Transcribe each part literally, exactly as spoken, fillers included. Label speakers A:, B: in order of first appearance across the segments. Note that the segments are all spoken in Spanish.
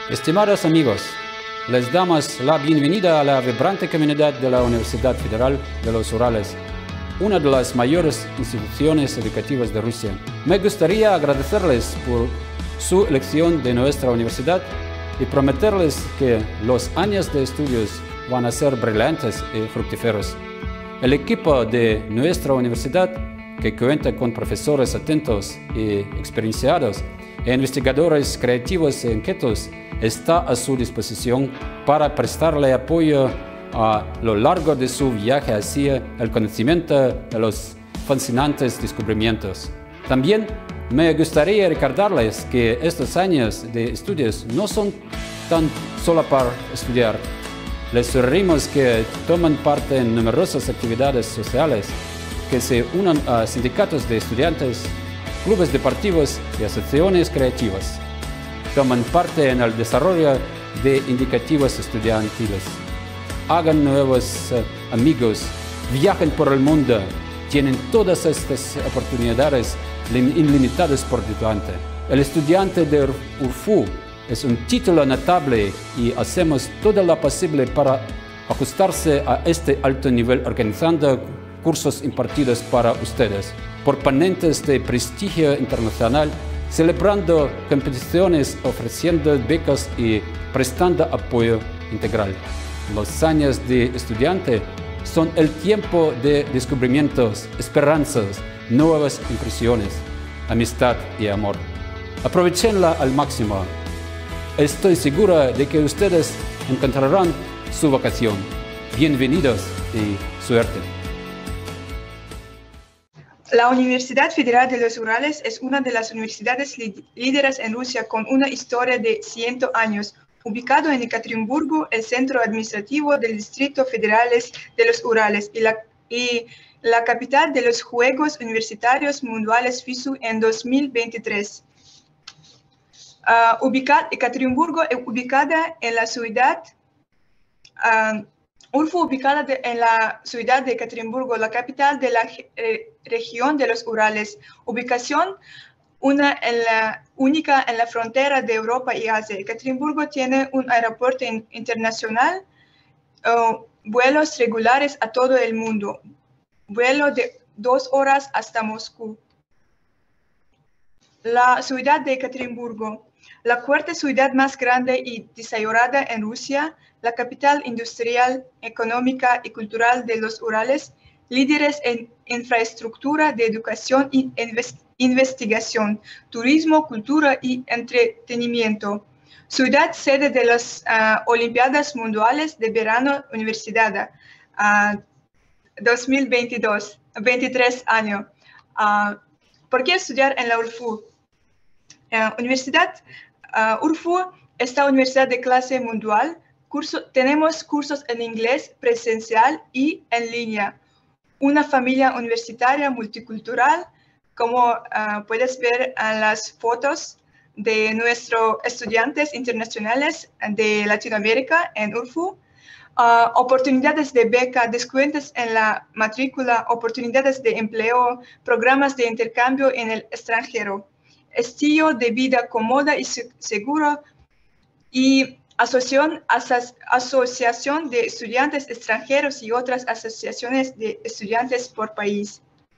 A: Estimados amigos, les damos la bienvenida a la vibrante comunidad de la Universidad Federal de los Urales, una de las mayores instituciones educativas de Rusia. Me gustaría agradecerles por su elección de nuestra universidad y prometerles que los años de estudios van a ser brillantes y fructíferos. El equipo de nuestra universidad, que cuenta con profesores atentos y experienciados e investigadores creativos e inquietos, está a su disposición para prestarle apoyo a lo largo de su viaje hacia el conocimiento de los fascinantes descubrimientos. También me gustaría recordarles que estos años de estudios no son tan solo para estudiar. Les sugerimos que tomen parte en numerosas actividades sociales, que se unan a sindicatos de estudiantes, clubes deportivos y asociaciones creativas. Toman parte en el desarrollo de indicativos estudiantiles. Hagan nuevos uh, amigos, viajen por el mundo, tienen todas estas oportunidades ilimitadas por delante. El estudiante de URFU es un título notable y hacemos todo lo posible para ajustarse a este alto nivel organizando cursos impartidos para ustedes por ponentes de prestigio internacional, celebrando competiciones, ofreciendo becas y prestando apoyo integral. Los años de estudiante son el tiempo de descubrimientos, esperanzas, nuevas impresiones, amistad y amor. Aprovechenla al máximo. Estoy segura de que ustedes encontrarán su vocación. Bienvenidos y suerte.
B: La Universidad Federal de los Urales es una de las universidades líderes en Rusia con una historia de cien años. Ubicado en Ekaterimburgo, el centro administrativo del Distrito Federal de los Urales y la, y la capital de los Juegos Universitarios Mundiales FISU en dos mil veintitrés. Uh, ubicada, Ekaterimburgo es ubicada en la ciudad uh, URFU ubicada de, en la ciudad de Ekaterimburgo, la capital de la eh, región de los Urales. Ubicación una en la, única en la frontera de Europa y Asia. Ekaterimburgo tiene un aeropuerto in, internacional, uh, vuelos regulares a todo el mundo, vuelo de dos horas hasta Moscú. La ciudad de Ekaterimburgo, la cuarta ciudad más grande y desarrollada en Rusia, la capital industrial, económica y cultural de los Urales, líderes en infraestructura de educación y investigación, turismo, cultura y entretenimiento. Ciudad sede de las uh, Olimpiadas Mundiales de Verano Universidad uh, dos mil veintidós, veintitrés años. Uh, ¿Por qué estudiar en la URFU? Uh, universidad uh, URFU, esta universidad de clase mundial. Curso, tenemos cursos en inglés presencial y en línea. Una familia universitaria multicultural, como uh, puedes ver en las fotos de nuestros estudiantes internacionales de Latinoamérica en URFU. Uh, oportunidades de beca, descuentos en la matrícula, oportunidades de empleo, programas de intercambio en el extranjero, estilo de vida cómoda y seguro y Asociación, aso asociación de estudiantes extranjeros y otras asociaciones de estudiantes por país.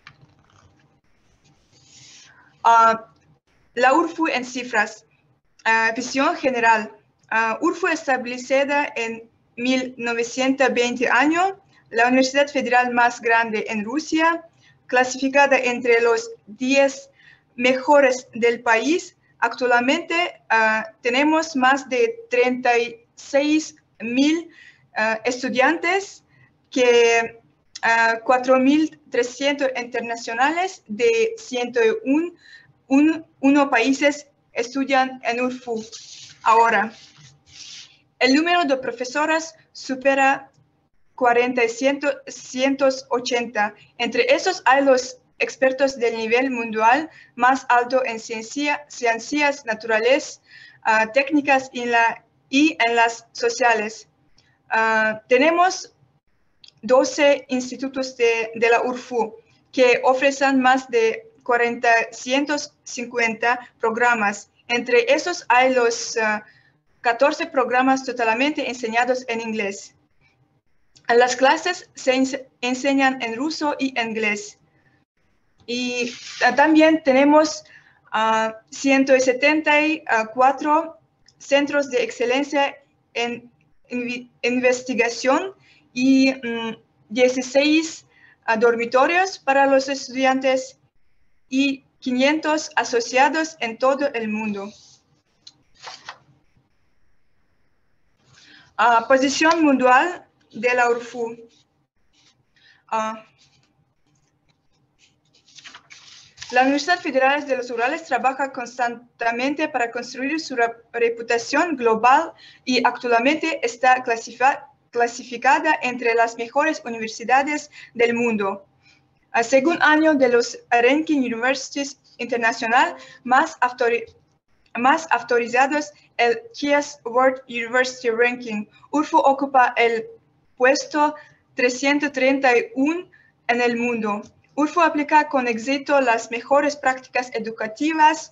B: Uh, la URFU en cifras. Uh, visión general. Uh, URFU establecida en mil novecientos veinte años, la universidad federal más grande en Rusia, clasificada entre los diez mejores del país. Actualmente uh, tenemos más de treinta y seis mil uh, estudiantes, que uh, cuatro mil trescientos internacionales de ciento uno países estudian en URFU. Ahora, el número de profesores supera cuarenta y ciento ochenta. Entre esos hay los expertos del nivel mundial más alto en ciencia, ciencias naturales, uh, técnicas y, la, y en las sociales. Uh, tenemos doce institutos de, de la URFU que ofrecen más de cuatrocientos cincuenta programas. Entre esos hay los uh, catorce programas totalmente enseñados en inglés. Las clases se enseñan en ruso y inglés. Y uh, también tenemos uh, ciento setenta y cuatro centros de excelencia en, en investigación y um, dieciséis uh, dormitorios para los estudiantes y quinientos asociados en todo el mundo. Uh, posición mundial de la U R F U. Uh, la Universidad Federal de los Urales trabaja constantemente para construir su reputación global y actualmente está clasificada clasificada entre las mejores universidades del mundo. Uh, según año de los Ranking Universities Internacional más, autori más autorizados, el Q S World University Ranking, U R F U ocupa el puesto trescientos treinta y uno en el mundo. U R F U aplica con éxito las mejores prácticas educativas,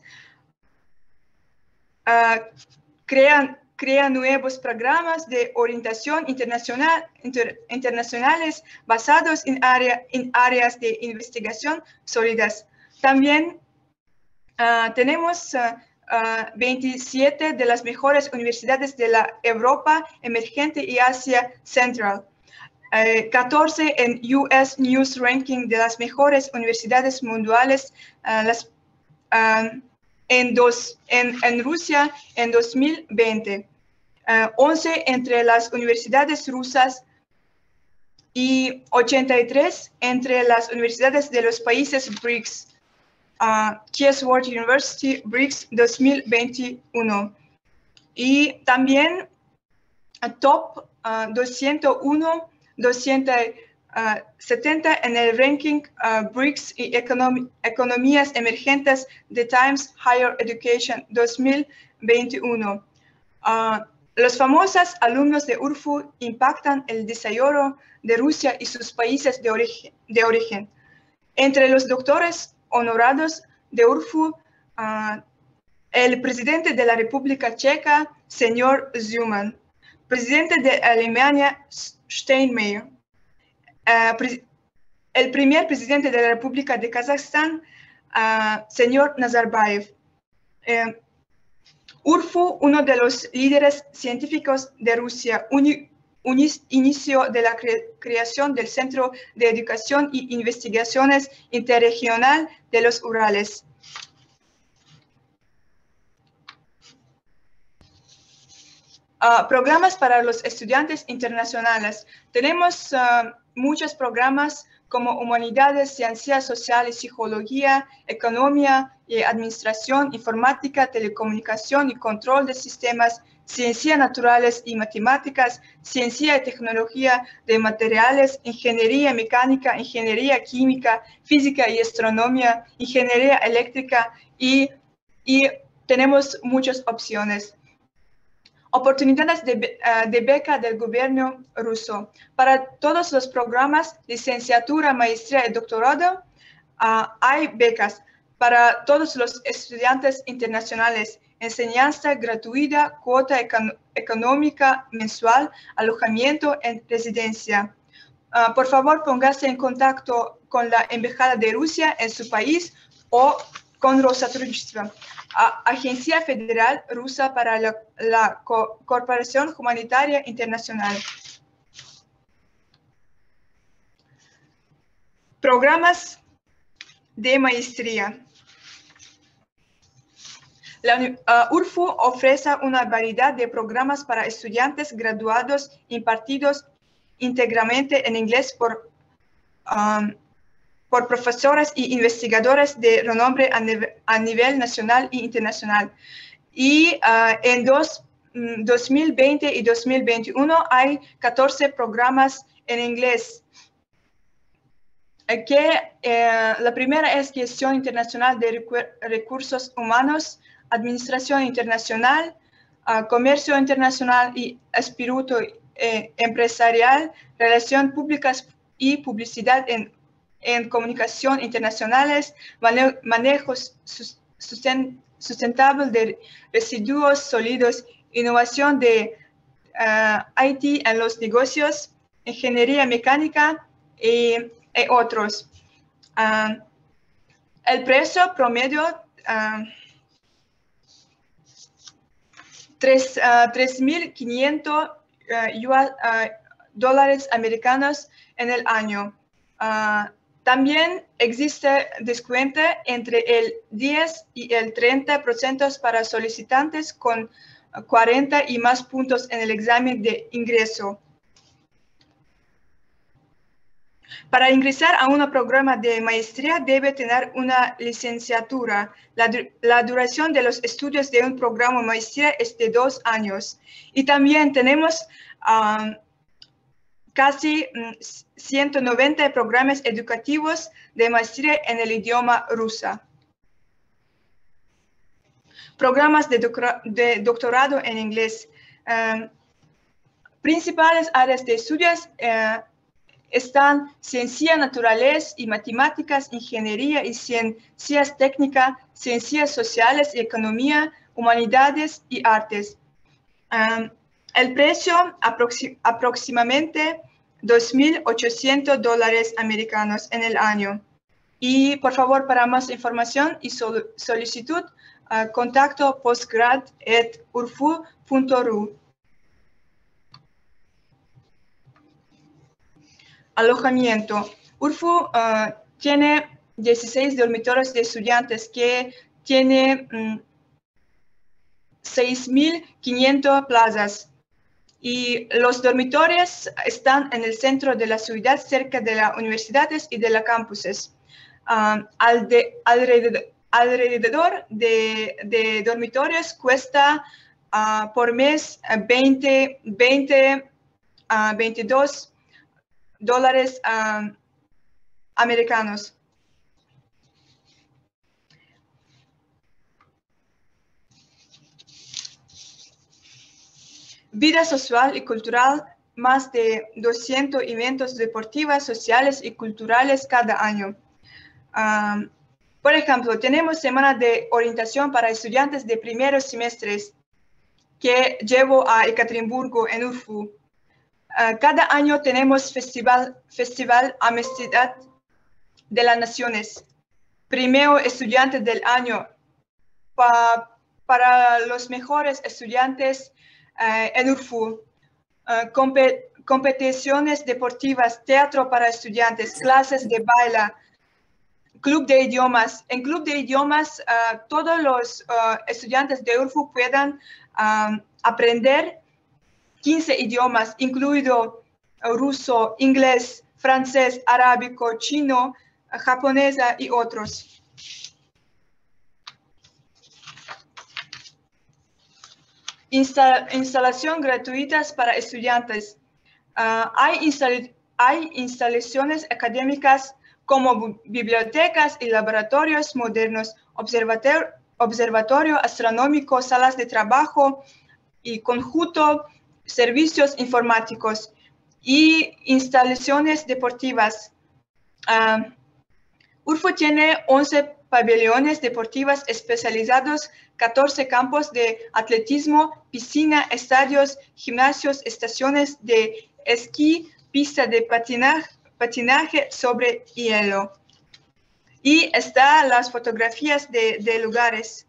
B: uh, crean crea nuevos programas de orientación internacional, inter, internacionales basados en, área, en áreas de investigación sólidas. También uh, tenemos uh, uh, veintisiete de las mejores universidades de la Europa emergente y Asia Central. Uh, catorce en U S News Ranking de las mejores universidades mundiales, uh, las, uh, En, dos, en, en Rusia en dos mil veinte, uh, once entre las universidades rusas y ochenta y tres entre las universidades de los países B R I C S, uh, Q S World University B R I C S dos mil veintiuno. Y también uh, top uh, doscientos uno, doscientos setenta en el ranking uh, B R I C S y econom Economías Emergentes de Times Higher Education dos mil veintiuno. Uh, los famosos alumnos de U R F U impactan el desarrollo de Rusia y sus países de origen. De origen. Entre los doctores honorados de U R F U, uh, el presidente de la República Checa, señor Zuman, presidente de Alemania, Steinmeier, Uh, pre el primer presidente de la República de Kazajstán, uh, señor Nazarbayev. Uh, U R F U, uno de los líderes científicos de Rusia, inicio de la cre creación del Centro de Educación y Investigaciones Interregional de los Urales. Uh, programas para los estudiantes internacionales. Tenemos uh, muchos programas como Humanidades, Ciencias Sociales, Psicología, Economía y Administración, Informática, Telecomunicación y Control de Sistemas, Ciencias Naturales y Matemáticas, Ciencia y Tecnología de Materiales, Ingeniería Mecánica, Ingeniería Química, Física y Astronomía, Ingeniería Eléctrica y, y tenemos muchas opciones. Oportunidades de, uh, de beca del gobierno ruso. Para todos los programas, licenciatura, maestría y doctorado, uh, hay becas para todos los estudiantes internacionales. Enseñanza gratuita, cuota econ económica mensual, alojamiento en residencia. Uh, por favor, póngase en contacto con la Embajada de Rusia en su país o con Rosatrudništvo, Agencia Federal Rusa para la, la Co Corporación Humanitaria Internacional. Programas de maestría. La uh, U R F U ofrece una variedad de programas para estudiantes graduados impartidos íntegramente en inglés por um, por profesores y investigadores de renombre a, nive a nivel nacional e internacional. Y uh, en dos, mm, dos mil veinte y dos mil veintiuno hay catorce programas en inglés. Eh, que, eh, la primera es Gestión Internacional de Recu Recursos Humanos, Administración Internacional, uh, Comercio Internacional y Espíritu eh, Empresarial, Relaciones Públicas y Publicidad en en comunicación internacionales, manejo susten, sustentable de residuos sólidos innovación de uh, I T en los negocios, ingeniería mecánica y, y otros. Uh, el precio promedio uh, tres mil quinientos uh, uh, dólares americanos en el año. Uh, también existe descuento entre el diez y el treinta por ciento para solicitantes con cuarenta y más puntos en el examen de ingreso. Para ingresar a un programa de maestría debe tener una licenciatura. La, la duración de los estudios de un programa de maestría es de dos años. Y también tenemos um, casi um, ciento noventa programas educativos de maestría en el idioma ruso. Programas de, doctor, de doctorado en inglés. Um, principales áreas de estudios uh, están ciencias naturales y matemáticas, ingeniería y ciencias técnicas, ciencias sociales y economía, humanidades y artes. Um, el precio aproxim aproximadamente dos mil ochocientos dólares americanos en el año. Y por favor, para más información y sol solicitud, uh, contacto postgrad at urfu punto ru. Alojamiento. Urfu uh, tiene dieciséis dormitorios de estudiantes que tiene um, seis mil quinientas plazas. Y los dormitorios están en el centro de la ciudad, cerca de las universidades y de los campuses. Um, al de, alrededor alrededor de, de dormitorios cuesta uh, por mes veinte, veinte, uh, veintidós dólares um, americanos. Vida social y cultural, más de doscientos eventos deportivos, sociales y culturales cada año. Um, por ejemplo, tenemos semana de orientación para estudiantes de primeros semestres que llevo a Ekaterimburgo en Urfu. Uh, cada año tenemos Festival, Festival Amistad de las Naciones. Primero estudiante del año pa, para los mejores estudiantes uh, en Urfu. Uh, comp competiciones deportivas, teatro para estudiantes, clases de baile, club de idiomas. En club de idiomas, uh, todos los uh, estudiantes de Urfu puedan um, aprender quince idiomas, incluido ruso, inglés, francés, arábico, chino, japonesa y otros. Insta instalación gratuitas para estudiantes. Uh, hay, instal hay instalaciones académicas como bibliotecas y laboratorios modernos, observatorio, observatorio astronómico, salas de trabajo y conjunto, servicios informáticos y instalaciones deportivas. Uh, Urfu tiene once pabellones deportivos especializados, catorce campos de atletismo, piscina, estadios, gimnasios, estaciones de esquí, pista de patinaje, patinaje sobre hielo. Y están las fotografías de, de lugares.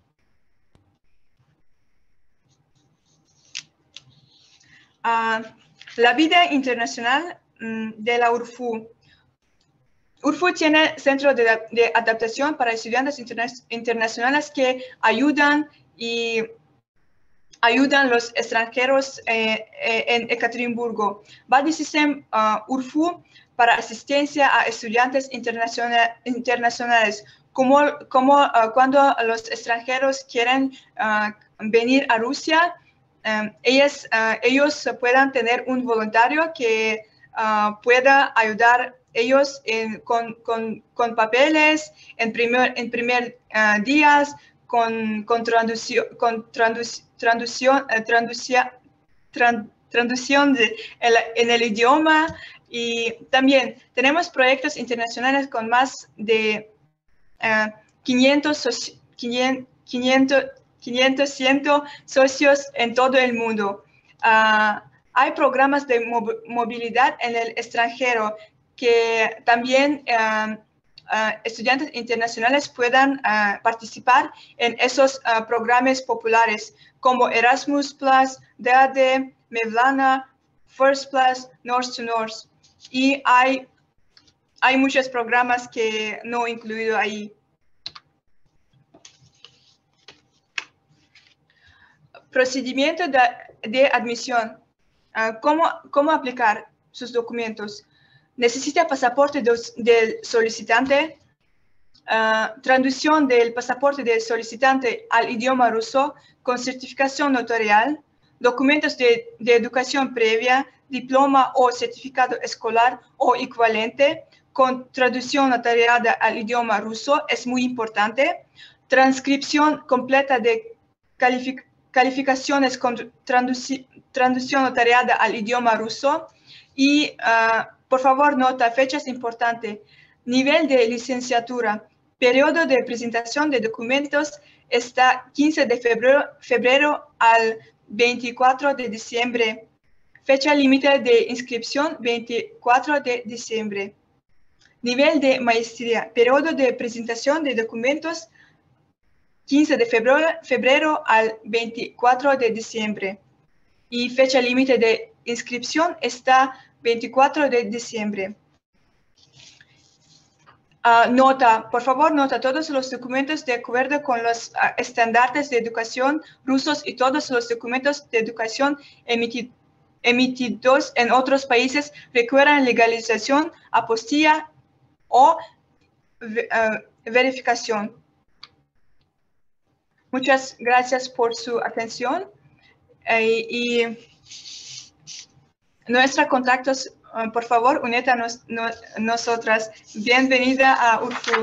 B: Uh, la vida internacional um, de la Urfu. Urfu tiene centro de, de adaptación para estudiantes interna internacionales que ayudan y ayudan a los extranjeros eh, eh, en Ekaterimburgo. Va el sistema uh, Urfu para asistencia a estudiantes internacional, internacionales, como, como uh, cuando los extranjeros quieren uh, venir a Rusia, um, ellos, uh, ellos puedan tener un voluntario que uh, pueda ayudar ellos en, con, con, con papeles, en primer, en primer uh, días, con, con traducción, con traduc, traducción, uh, traducción, tran, traducción de, el, en el idioma. Y también tenemos proyectos internacionales con más de uh, quinientos, quinientos, quinientos, cien socios en todo el mundo. Uh, hay programas de mo movilidad en el extranjero que también uh, uh, estudiantes internacionales puedan uh, participar en esos uh, programas populares como Erasmus Plus, D A D, Mevlana, First Plus, North to North. Y hay, hay muchos programas que no he incluido ahí. Procedimiento de, de admisión. Uh, ¿cómo, ¿Cómo aplicar sus documentos? Necesita pasaporte dos, del solicitante, uh, traducción del pasaporte del solicitante al idioma ruso con certificación notarial, documentos de, de educación previa, diploma o certificado escolar o equivalente con traducción notariada al idioma ruso, es muy importante, transcripción completa de calificación calificaciones con traducción notariada al idioma ruso y, uh, por favor, nota fechas importantes. Nivel de licenciatura. Periodo de presentación de documentos está quince de febrero, febrero al veinticuatro de diciembre. Fecha límite de inscripción veinticuatro de diciembre. Nivel de maestría. Periodo de presentación de documentos quince de febrero, febrero al veinticuatro de diciembre. Y fecha límite de inscripción está veinticuatro de diciembre. Uh, nota, por favor, nota todos los documentos de acuerdo con los uh, estándares de educación rusos y todos los documentos de educación emiti emitidos en otros países requieren legalización, apostilla o uh, verificación. Muchas gracias por su atención eh, y nuestros contactos, uh, por favor, únete a nos, no, nosotras. Bienvenida a U R F U.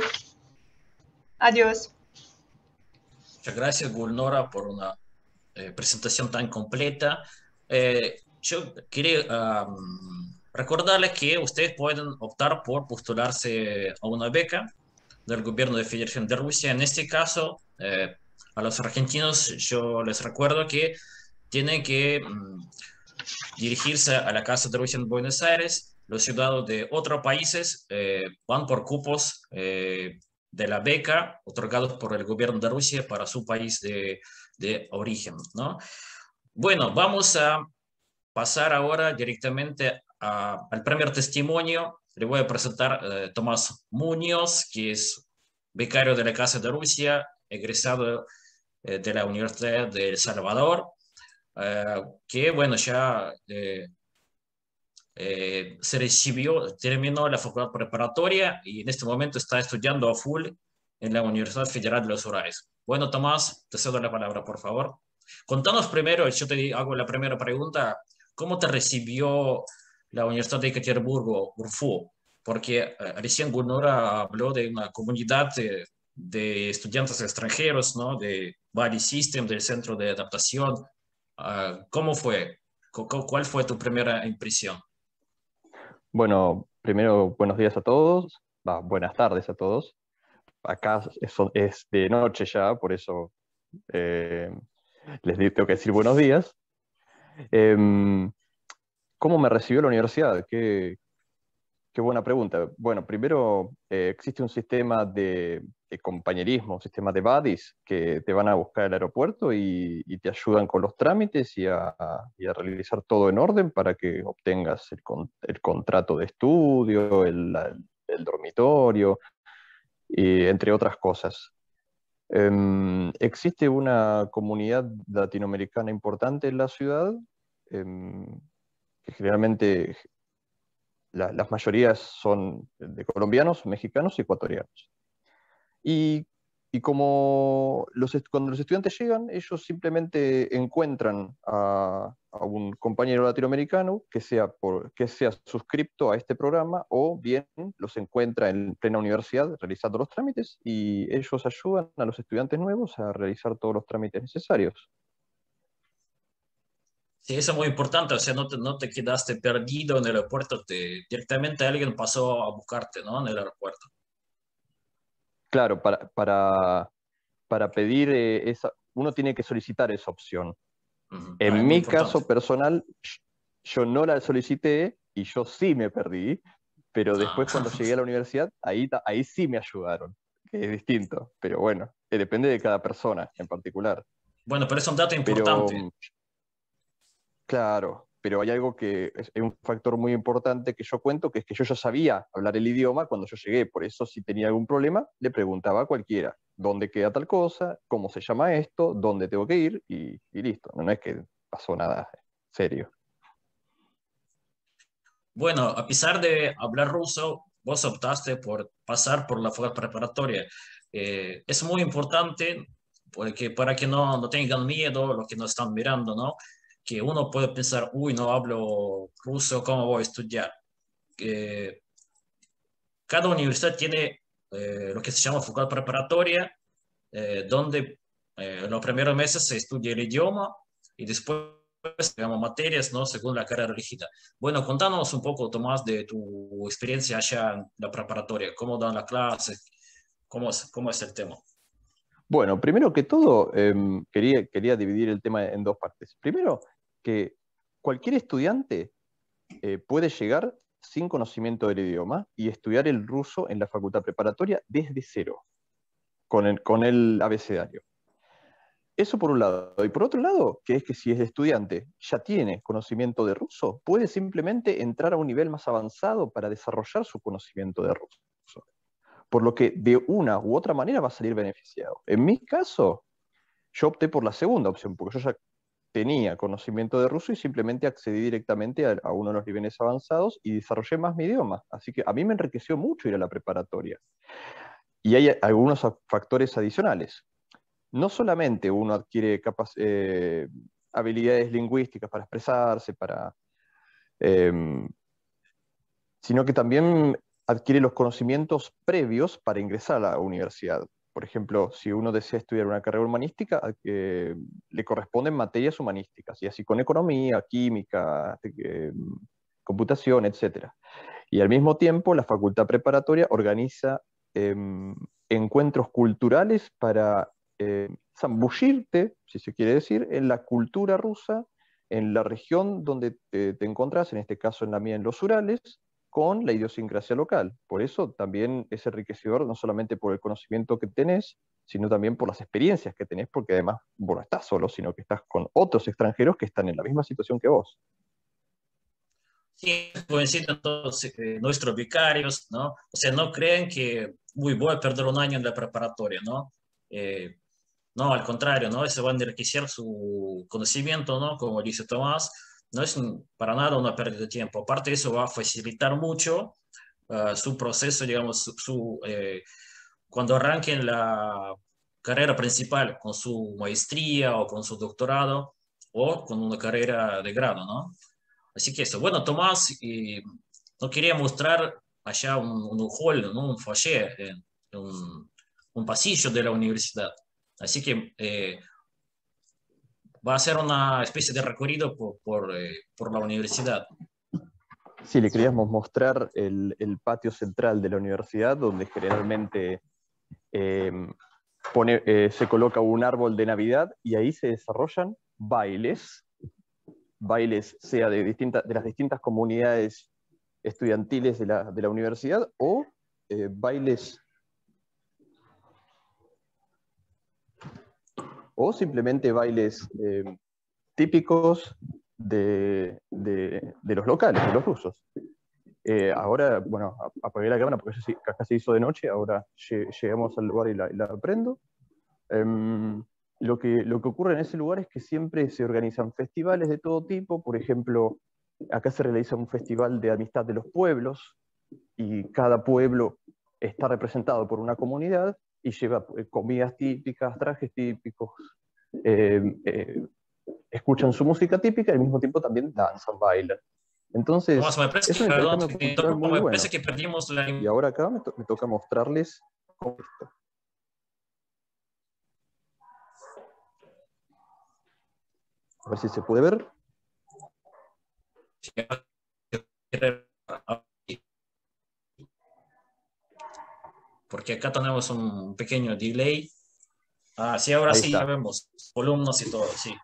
B: Adiós.
C: Muchas gracias, Gulnora, por una eh, presentación tan completa. Eh, yo quería um, recordarles que ustedes pueden optar por postularse a una beca del gobierno de Federación de Rusia. En este caso, eh, a los argentinos yo les recuerdo que tienen que um, dirigirse a la Casa de Rusia en Buenos Aires. Los ciudadanos de otros países eh, van por cupos eh, de la beca otorgados por el gobierno de Rusia para su país de, de origen, ¿no? Bueno, vamos a pasar ahora directamente a, al primer testimonio. Le voy a presentar a eh, Tomás Muñoz, que es becario de la Casa de Rusia, egresado eh, de la Universidad de El Salvador, eh, que, bueno, ya eh, eh, se recibió, terminó la facultad preparatoria y en este momento está estudiando a full en la Universidad Federal de los Urales. Bueno, Tomás, te cedo la palabra, por favor. Contanos primero, yo te hago la primera pregunta, ¿cómo te recibió la Universidad de Ekaterimburgo, U R F U? Porque eh, recién Gulnora habló de una comunidad de, de estudiantes extranjeros, ¿no? De Valley System, del Centro de Adaptación. Uh, ¿Cómo fue? ¿Cuál fue tu primera impresión?
D: Bueno, primero, buenos días a todos, bah, buenas tardes a todos. Acá es, es de noche ya, por eso eh, les tengo que decir buenos días. Eh, ¿Cómo me recibió la universidad? Qué, qué buena pregunta. Bueno, primero eh, existe un sistema de, de compañerismo, un sistema de buddies que te van a buscar al aeropuerto y, y te ayudan con los trámites y a, y a realizar todo en orden para que obtengas el, con, el contrato de estudio, el, el dormitorio, y entre otras cosas. Um, existe una comunidad latinoamericana importante en la ciudad, um, que generalmente la, las mayorías son de colombianos, mexicanos y ecuatorianos. Y, y como los, cuando los estudiantes llegan, ellos simplemente encuentran a, a un compañero latinoamericano que sea, por, que sea suscripto a este programa, o bien los encuentra en plena universidad realizando los trámites, y ellos ayudan a los estudiantes nuevos a realizar todos los trámites necesarios.
C: Sí, eso es muy importante, o sea, no te, no te quedaste perdido en el aeropuerto, te, directamente alguien pasó a buscarte, ¿no? En el aeropuerto.
D: Claro, para, para, para pedir eh, esa, uno tiene que solicitar esa opción.
C: Ujú.
D: En
C: Ah, es muy
D: mi caso
C: importante.
D: personal, yo no la solicité y yo sí me perdí, pero
C: Ah,
D: después cuando llegué a la universidad, ahí, ta- ahí sí me ayudaron, que es distinto, pero bueno, eh, depende de cada persona en particular.
C: bueno, pero es un dato
D: Pero
C: importante.
D: mm, claro, pero hay algo que es, es un factor muy importante que yo cuento, que es que yo ya sabía hablar el idioma cuando yo llegué, por eso si tenía algún problema, le preguntaba a cualquiera, ¿dónde queda tal cosa? ¿Cómo se llama esto? ¿Dónde tengo que ir? Y, y listo, no, no es que pasó nada serio.
C: Bueno, a pesar de hablar ruso, vos optaste por pasar por la fuga preparatoria. Eh, es muy importante porque para que no, no tengan miedo los que nos están mirando, ¿no? Que uno puede pensar, uy, no hablo ruso, ¿cómo voy a estudiar? Eh, Cada universidad tiene eh, lo que se llama fuga preparatoria, eh, donde eh, en los primeros meses se estudia el idioma y después, digamos, materias, ¿no? Según la carrera elegida. Bueno, contanos un poco, Tomás, de tu experiencia allá en la preparatoria, cómo dan las clases, cómo es, cómo es el tema.
D: Bueno, primero que todo, em, quería, quería dividir el tema en dos partes. Primero, que cualquier estudiante eh, puede llegar sin conocimiento del idioma y estudiar el ruso en la facultad preparatoria desde cero, con el, con el abecedario. Eso por un lado. Y por otro lado, que es que si el estudiante ya tiene conocimiento de ruso, puede simplemente entrar a un nivel más avanzado para desarrollar su conocimiento de ruso. Por lo que de una u otra manera va a salir beneficiado. En mi caso, yo opté por la segunda opción, porque yo ya tenía conocimiento de ruso y simplemente accedí directamente a, a uno de los niveles avanzados y desarrollé más mi idioma. Así que a mí me enriqueció mucho ir a la preparatoria. Y hay algunos factores adicionales. No solamente uno adquiere capac eh, habilidades lingüísticas para expresarse, para, eh, sino que también adquiere los conocimientos previos para ingresar a la universidad. Por ejemplo, si uno desea estudiar una carrera humanística, eh, le corresponden materias humanísticas, y así con economía, química, eh, computación, etcétera. Y al mismo tiempo, la facultad preparatoria organiza eh, encuentros culturales para eh, zambullirte, si se quiere decir, en la cultura rusa, en la región donde te, te encontrás, en este caso en la mía, en los Urales, con la idiosincrasia local. Por eso también es enriquecedor, no solamente por el conocimiento que tenés, sino también por las experiencias que tenés, porque además vos no estás solo, sino que estás con otros extranjeros que están en la misma situación que vos.
C: Sí, coinciden todos eh, nuestros becarios, ¿no? O sea, no creen que, uy, voy a perder un año en la preparatoria, ¿no? Eh, No, al contrario, ¿no? Se va a enriquecer su conocimiento, ¿no? Como dice Tomás, no es un- para nada una pérdida de tiempo. Aparte, eso va a facilitar mucho uh, su proceso, digamos, su, su, eh, cuando arranquen la carrera principal con su maestría o con su doctorado o con una carrera de grado, ¿no? Así que eso. Bueno, Tomás, y no quería mostrar allá un, un hall, ¿no? Un foyer, eh, un, un pasillo de la universidad. Así que eh, va a ser una especie de recorrido por, por, eh, por la universidad.
D: Sí, le queríamos mostrar el, el patio central de la universidad, donde generalmente eh, pone, eh, se coloca un árbol de Navidad y ahí se desarrollan bailes, bailes sea de, distintas, de las distintas comunidades estudiantiles de la, de la universidad o eh, bailes o simplemente bailes eh, típicos de, de, de, los locales, de los rusos. Eh, ahora, bueno, apagué la cámara porque ya acá se hizo de noche, ahora llegamos al lugar y la, y la prendo. Um, lo, que, lo que ocurre en ese lugar es que siempre se organizan festivales de todo tipo. Por ejemplo, acá se realiza un festival de amistad de los pueblos y cada pueblo está representado por una comunidad y lleva comidas típicas, trajes típicos, eh, eh, escuchan su música típica y al mismo tiempo también danzan, bailan. Entonces,
C: Tomás, me parece
D: es
C: que,
D: un
C: perdón,
D: intercambio cultural muy
C: me
D: bueno.
C: parece que perdimos la...
D: Y ahora acá me, to me toca mostrarles cómo esto. A ver si se puede ver.
C: Porque acá tenemos un pequeño delay. Ah, sí, ahora
D: Ahí
C: sí
D: está.
C: ya vemos columnas y todo, sí.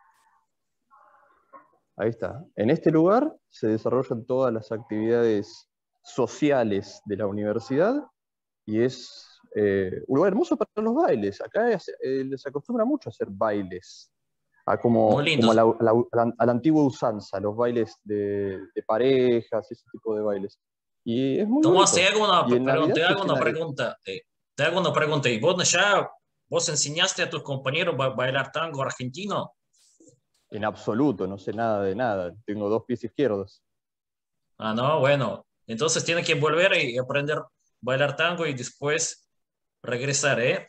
D: Ahí está. En este lugar se desarrollan todas las actividades sociales de la universidad y es eh, un lugar hermoso para los bailes. Acá es, eh, les acostumbra mucho a hacer bailes, a
C: Muy
D: como, como a,
C: lindos.
D: la, a la- a la- a la antigua usanza, los bailes de, de parejas, ese tipo de bailes. Y es muy
C: Tomás, te
D: bonito.
C: hago una,
D: Y en
C: perdón,
D: Navidad
C: te
D: se
C: hago una
D: llena de...
C: pregunta. eh, te hago una pregunta. ¿Y vos ya, vos enseñaste a tus compañeros a bailar tango argentino?
D: En absoluto, no sé nada de nada. Tengo dos pies izquierdos.
C: Ah, no, bueno. Entonces tiene que volver y aprender a bailar tango y después regresar, ¿eh?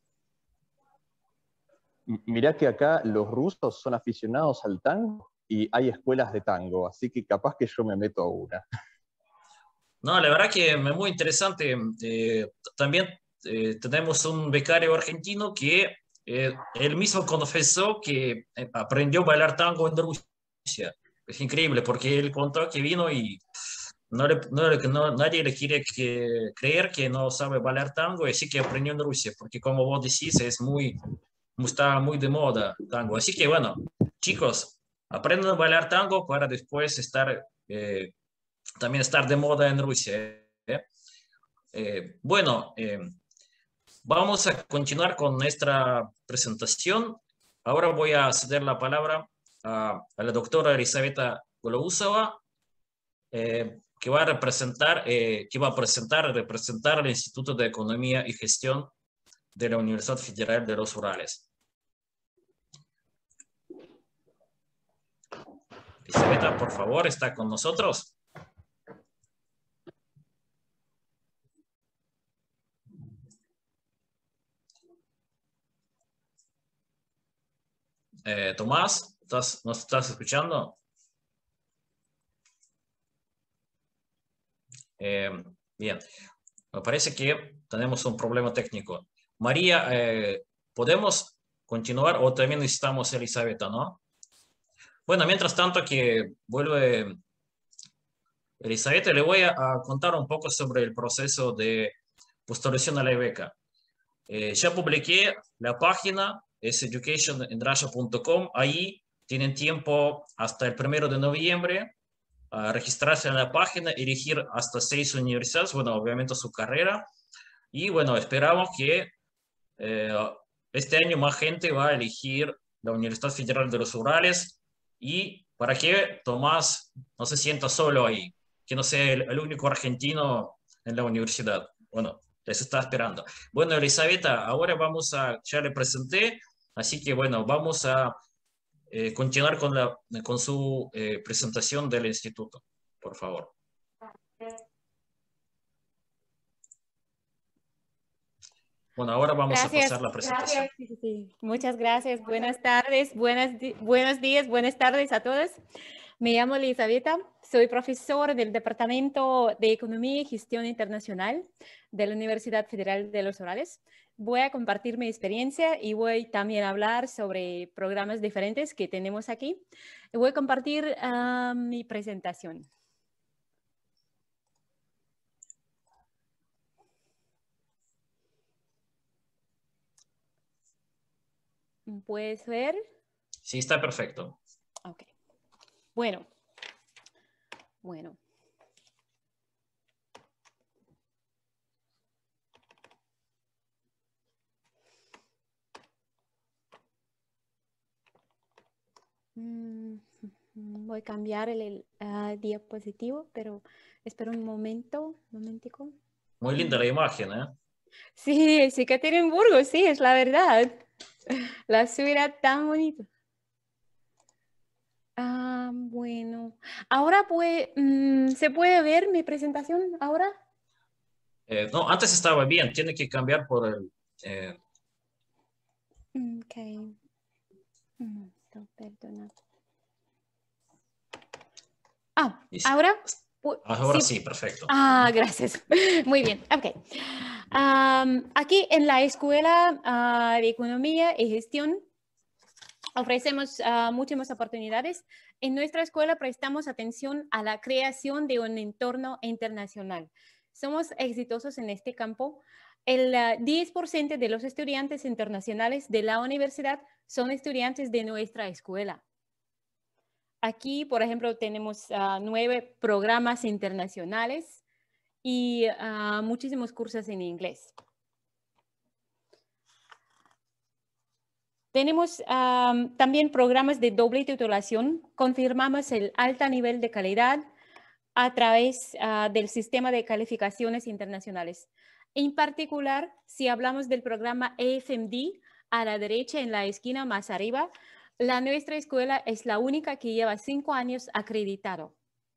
D: M- Mirá que acá los rusos son aficionados al tango y hay escuelas de tango, así que capaz que yo me meto a una.
C: No, la verdad que es muy interesante. Eh, también eh, tenemos un becario argentino que eh, él mismo confesó que eh, aprendió a bailar tango en Rusia. Es increíble porque él contó que vino y no le- no le- no- nadie le quiere que- creer que no sabe bailar tango y así que aprendió en Rusia, porque como vos decís, es muy, está muy de moda tango. Así que bueno, chicos, aprendan a bailar tango para después estar... eh, también estar de moda en Rusia. ¿eh? Eh, bueno, eh, vamos a continuar con nuestra presentación. Ahora voy a ceder la palabra a, a la doctora Elisaveta Golousova, eh, que va a representar, eh, que va a presentar, representar al Instituto de Economía y Gestión de la Universidad Federal de los Urales. Elisaveta, por favor, está con nosotros. Eh, Tomás, ¿estás, ¿nos estás escuchando? Eh, bien, me parece que tenemos un problema técnico. María, eh, ¿podemos continuar o también necesitamos a Elisabetta, no? Bueno, mientras tanto que vuelve Elisabetta, le voy a, a contar un poco sobre el proceso de postulación a la beca. Eh, ya publiqué la página, es education en russia punto com. Ahí tienen tiempo hasta el primero de noviembre a registrarse en la página, elegir hasta seis universidades, bueno, obviamente su carrera. Y bueno, esperamos que eh, este año más gente va a elegir la Universidad Federal de los Urales y para que Tomás no se sienta solo ahí, que no sea el, el único argentino en la universidad. Bueno, les está esperando. Bueno, Elisabetta, ahora vamos a, ya le presenté, así que bueno, vamos a eh, continuar con, la, con su eh, presentación del instituto, por favor. Bueno, ahora vamos
E: Gracias,
C: a pasar la presentación.
E: gracias. Sí, sí, sí. Muchas gracias. Buenas tardes, buenas di- buenos días, buenas tardes a todos. Me llamo Elisabetta, soy profesor del Departamento de Economía y Gestión Internacional de la Universidad Federal de los Urales. Voy a compartir mi experiencia y voy también a hablar sobre programas diferentes que tenemos aquí. Voy a compartir uh, mi presentación. ¿Puedes ver?
C: Sí, está perfecto.
E: Ok. Bueno. Bueno. Voy a cambiar el, el uh, diapositivo, pero espera un momento, un momentico.
C: Muy linda la imagen, ¿eh?
E: Sí, sí, Ekaterimburgo, sí, es la verdad. La ciudad tan bonita. Ah, bueno. Ahora pues, mmm, ¿se puede ver mi presentación ahora?
C: Eh, no, antes estaba bien, tiene que cambiar por el... Eh...
E: Ok. No, perdona. Ah, ahora...
C: Ahora sí, sí, perfecto.
E: Ah, gracias. Muy bien, ok. Um, aquí en la Escuela uh, de Economía y Gestión ofrecemos uh, muchas oportunidades. En nuestra escuela prestamos atención a la creación de un entorno internacional. Somos exitosos en este campo El uh, diez por ciento de los estudiantes internacionales de la universidad son estudiantes de nuestra escuela. Aquí, por ejemplo, tenemos uh, nueve programas internacionales y uh, muchísimos cursos en inglés. Tenemos um, también programas de doble titulación. Confirmamos el alto nivel de calidad a través uh, del sistema de calificaciones internacionales. En particular, si hablamos del programa A F M D, a la derecha en la esquina más arriba, la nuestra escuela es la única que lleva cinco años acreditado.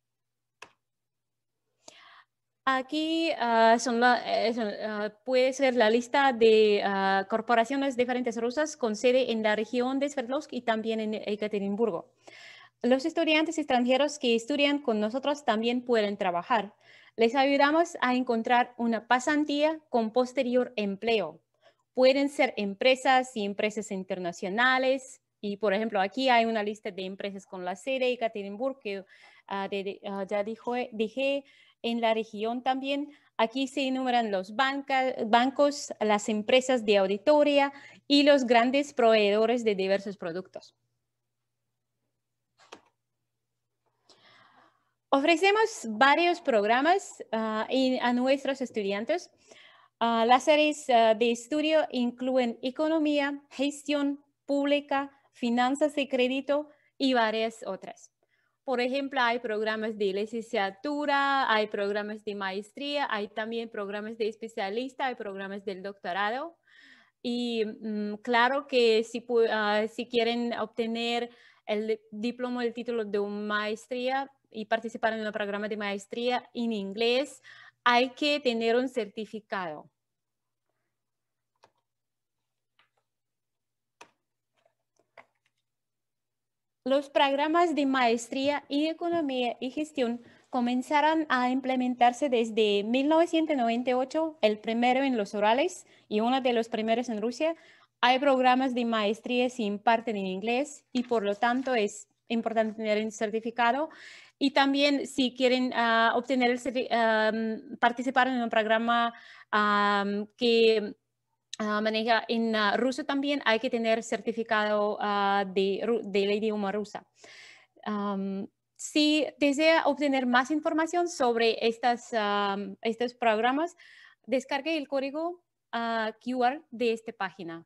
E: Aquí uh, son la, eh, son, uh, puede ser la lista de uh, corporaciones diferentes rusas con sede en la región de Sverdlovsk y también en Ekaterimburgo. Los estudiantes extranjeros que estudian con nosotros también pueden trabajar. Les ayudamos a encontrar una pasantía con posterior empleo. Pueden ser empresas y empresas internacionales. Y, por ejemplo, aquí hay una lista de empresas con la sede en Ekaterimburgo que uh, de, de, uh, ya dijo, dije en la región también. Aquí se enumeran los banca, bancos, las empresas de auditoría y los grandes proveedores de diversos productos. Ofrecemos varios programas uh, y a nuestros estudiantes. Uh, las áreas uh, de estudio incluyen economía, gestión pública, finanzas y crédito y varias otras. Por ejemplo, hay programas de licenciatura, hay programas de maestría, hay también programas de especialista, hay programas del doctorado. Y um, claro que si, uh, si quieren obtener el diploma, el título de una maestría y participar en un programa de maestría en inglés, hay que tener un certificado. Los programas de maestría en economía y gestión comenzaron a implementarse desde mil novecientos noventa y ocho, el primero en los Urales y uno de los primeros en Rusia. Hay programas de maestría que se imparten en inglés y por lo tanto es importante tener un certificado. Y también si quieren uh, obtener el um, participar en un programa um, que uh, maneja en uh, ruso también, hay que tener certificado uh, de, del idioma rusa. Um, si desea obtener más información sobre estas, um, estos programas, descargue el código uh, Q R de esta página.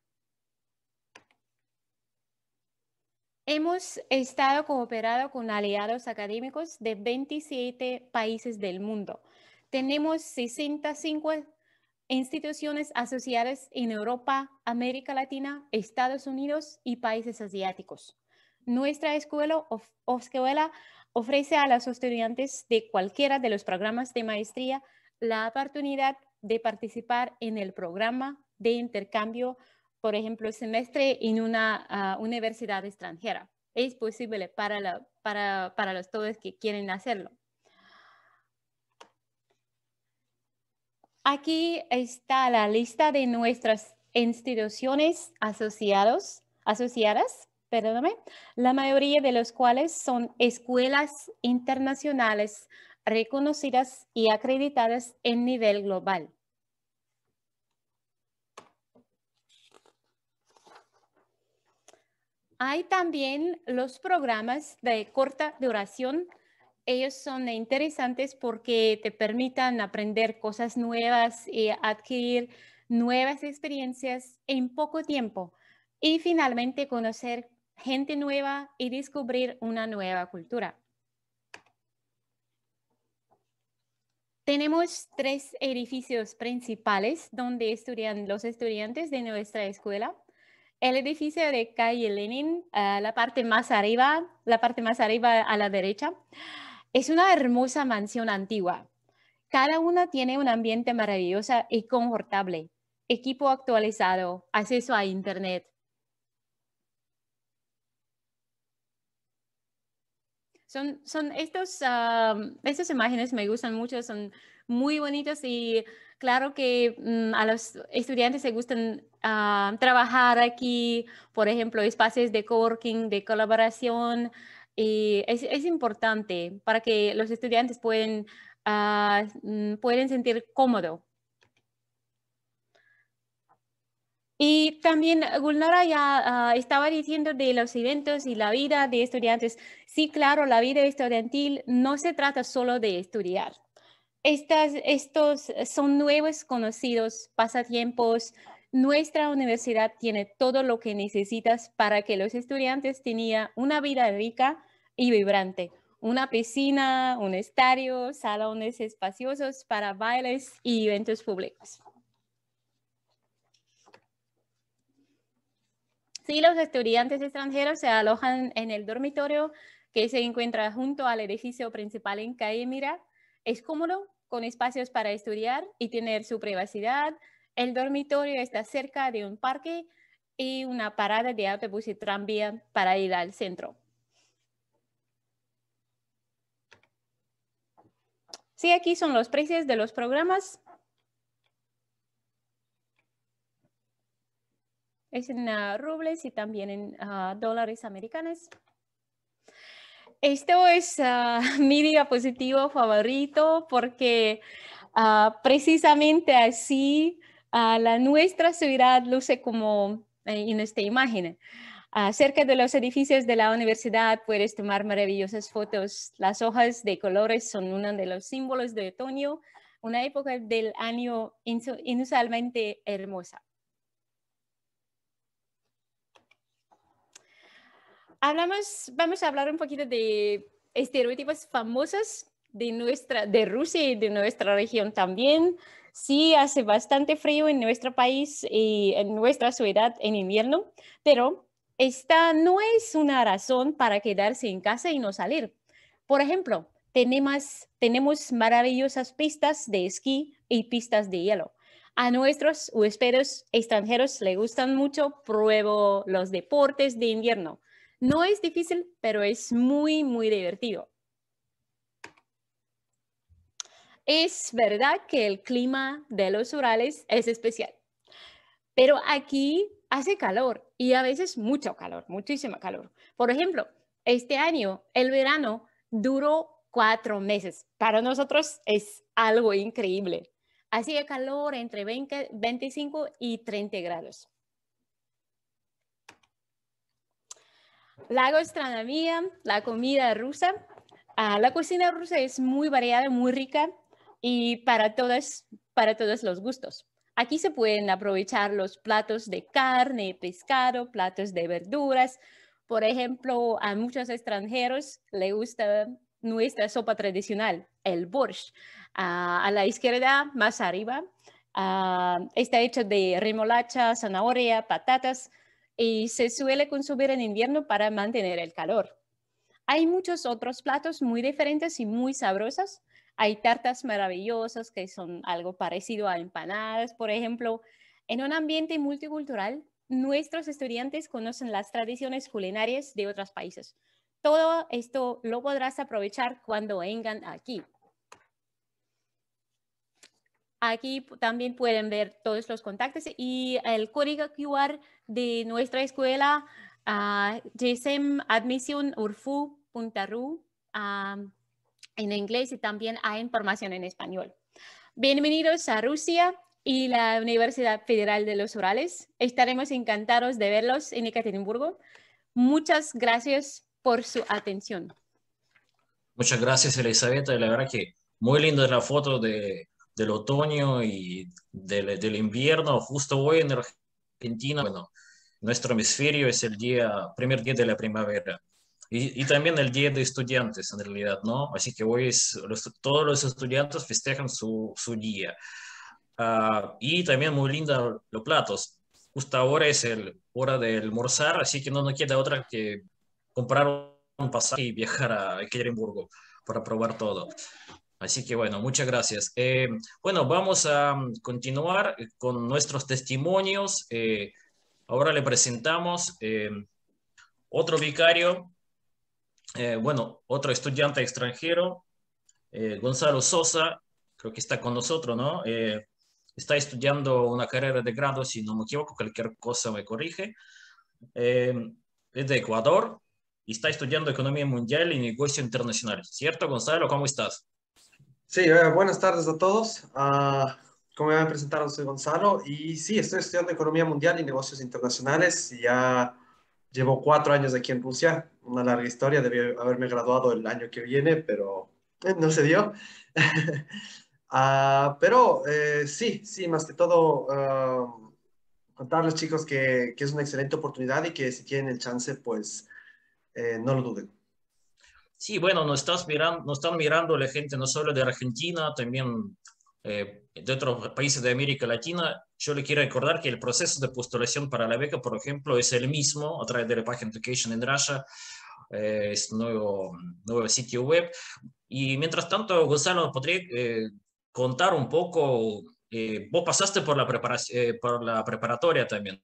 E: Hemos estado cooperando con aliados académicos de veintisiete países del mundo. Tenemos sesenta y cinco instituciones asociadas en Europa, América Latina, Estados Unidos y países asiáticos. Nuestra escuela, of, escuela ofrece a los estudiantes de cualquiera de los programas de maestría la oportunidad de participar en el programa de intercambio, por ejemplo, semestre en una uh, universidad extranjera. Es posible para, la, para, para los todos que quieren hacerlo. Aquí está la lista de nuestras instituciones asociados, asociadas, perdóname, la mayoría de los cuales son escuelas internacionales reconocidas y acreditadas en nivel global. Hay también los programas de corta duración. Ellos son interesantes porque te permitan aprender cosas nuevas y adquirir nuevas experiencias en poco tiempo. Y finalmente conocer gente nueva y descubrir una nueva cultura. Tenemos tres edificios principales donde estudian los estudiantes de nuestra escuela. El edificio de calle Lenin, uh, la parte más arriba, la parte más arriba a la derecha, es una hermosa mansión antigua. Cada una tiene un ambiente maravilloso y confortable, equipo actualizado, acceso a internet. Son, son estos, uh, estas imágenes me gustan mucho, son muy bonitos y claro que um, a los estudiantes les gustan uh, trabajar aquí, por ejemplo, espacios de coworking, de colaboración, y es, es importante para que los estudiantes pueden, uh, pueden sentir cómodo. Y también Gulnara ya uh, estaba diciendo de los eventos y la vida de estudiantes. Sí, claro, la vida estudiantil no se trata solo de estudiar. Estas, estos son nuevos conocidos pasatiempos. Nuestra universidad tiene todo lo que necesitas para que los estudiantes tengan una vida rica y vibrante. Una piscina, un estadio, salones espaciosos para bailes y eventos públicos. Sí, los estudiantes extranjeros se alojan en el dormitorio que se encuentra junto al edificio principal en Calle Mira. Es cómodo, con espacios para estudiar y tener su privacidad. El dormitorio está cerca de un parque y una parada de autobús y tranvía para ir al centro. Sí, aquí son los precios de los programas. Es en uh, rubles y también en uh, dólares americanos. Esto es uh, mi diapositivo favorito porque uh, precisamente así uh, la nuestra ciudad luce como eh, en esta imagen. Uh, cerca de los edificios de la universidad puedes tomar maravillosas fotos. Las hojas de colores son uno de los símbolos de otoño, una época del año inusualmente hermosa. Hablamos, vamos a hablar un poquito de estereotipos famosos de, nuestra, de Rusia y de nuestra región también. Sí, hace bastante frío en nuestro país y en nuestra ciudad en invierno, pero esta no es una razón para quedarse en casa y no salir. Por ejemplo, tenemos, tenemos maravillosas pistas de esquí y pistas de hielo. A nuestros huéspedes extranjeros les gustan mucho, pruebo los deportes de invierno. No es difícil, pero es muy, muy divertido. Es verdad que el clima de los Urales es especial, pero aquí hace calor y a veces mucho calor, muchísimo calor. Por ejemplo, este año el verano duró cuatro meses. Para nosotros es algo increíble. Hacía calor entre veinte, veinticinco y treinta grados. La gastronomía, la comida rusa. Uh, la cocina rusa es muy variada, muy rica y para, todas, para todos los gustos. Aquí se pueden aprovechar los platos de carne, pescado, platos de verduras. Por ejemplo, a muchos extranjeros les gusta nuestra sopa tradicional, el borscht. Uh, a la izquierda, más arriba, uh, está hecho de remolacha, zanahoria, patatas, y se suele consumir en invierno para mantener el calor. Hay muchos otros platos muy diferentes y muy sabrosos. Hay tartas maravillosas que son algo parecido a empanadas, por ejemplo. En un ambiente multicultural, nuestros estudiantes conocen las tradiciones culinarias de otros países. Todo esto lo podrás aprovechar cuando vengan aquí. Aquí también pueden ver todos los contactos y el código Q R de nuestra escuela, uh, G S E M Admission Urfu punto R U, uh, en inglés y también hay información en español. Bienvenidos a Rusia y la Universidad Federal de los Urales. Estaremos encantados de verlos en Ekaterimburgo. Muchas gracias por su atención.
C: Muchas gracias, Elizabeth. La verdad que muy linda la foto de... del otoño y del, del invierno. Justo hoy en Argentina, bueno, nuestro hemisferio es el día, primer día de la primavera y, y también el día de estudiantes en realidad, ¿no? Así que hoy es, los, todos los estudiantes festejan su, su día. Uh, y también muy linda los platos. Justo ahora es el hora del almorzar, así que no nos queda otra que comprar un pasaje y viajar a Ekaterimburgo para probar todo. Así que bueno, muchas gracias. Eh, bueno, vamos a continuar con nuestros testimonios. Eh, ahora le presentamos eh, otro vicario, eh, bueno, otro estudiante extranjero, eh, Gonzalo Sosa, creo que está con nosotros, ¿no? Eh, está estudiando una carrera de grado, si no me equivoco, cualquier cosa me corrige. Eh, es de Ecuador y está estudiando Economía Mundial y Negocio Internacional. ¿Cierto, Gonzalo? ¿Cómo estás?
F: Sí, eh, buenas tardes a todos. Uh, como ya me presentaron, soy Gonzalo y sí, estoy estudiando Economía Mundial y Negocios Internacionales y ya llevo cuatro años aquí en Rusia, una larga historia, debí haberme graduado el año que viene, pero eh, no se dio. Ah, pero eh, sí, sí, más que todo, ah, contarles chicos que, que es una excelente oportunidad y que si tienen el chance, pues eh, no lo duden.
C: Sí, bueno, nos, estás mirando, nos están mirando la gente no solo de Argentina, también eh, de otros países de América Latina. Yo le quiero recordar que el proceso de postulación para la beca, por ejemplo, es el mismo a través de la página Education in Russia, eh, es nuevo, nuevo sitio web. Y mientras tanto, Gonzalo, ¿podría eh, contar un poco? Eh, vos pasaste por la, preparación, eh, por la preparatoria también.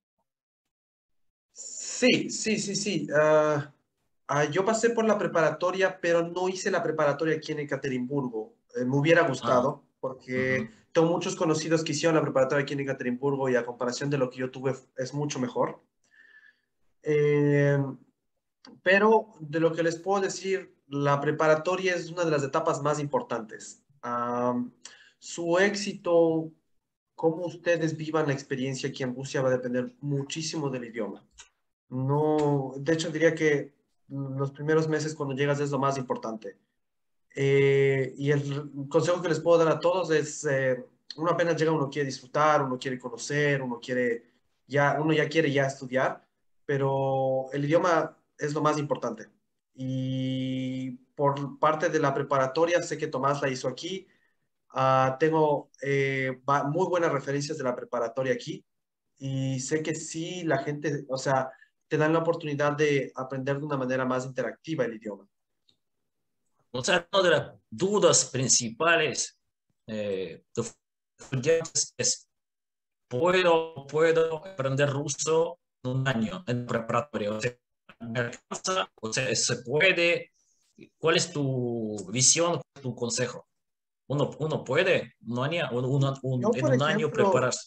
F: Sí, sí, sí, sí. Ah, ah, yo pasé por la preparatoria, pero no hice la preparatoria aquí en Ekaterimburgo. Eh, me hubiera
C: Ah,
F: gustado, porque
C: ujú.
F: tengo muchos conocidos que hicieron la preparatoria aquí en Ekaterimburgo y a comparación de lo que yo tuve es mucho mejor. Eh, pero de lo que les puedo decir, la preparatoria es una de las etapas más importantes. Am, su éxito, cómo ustedes vivan la experiencia aquí en Rusia va a depender muchísimo del idioma. No, de hecho diría que los primeros meses cuando llegas es lo más importante. Eh, y el consejo que les puedo dar a todos es, eh, uno apenas llega, uno quiere disfrutar, uno quiere conocer, uno quiere ya, uno ya quiere ya estudiar, pero el idioma es lo más importante. Y por parte de la preparatoria, sé que Tomás la hizo aquí. Ah, tengo eh, va- muy buenas referencias de la preparatoria aquí y sé que sí, la gente, o sea, te dan la oportunidad de aprender de una manera más interactiva el idioma.
C: O sea, una de las dudas principales eh, de estudiantes es, ¿puedo, puedo aprender ruso en un año en preparatoria? O sea, ¿me alcanza? O sea, ¿se puede? ¿Cuál es tu visión, tu consejo? ¿Uno, uno puede un año, un- un- un-
F: Yo,
C: en
F: por
C: un año
F: ejemplo,
C: prepararse?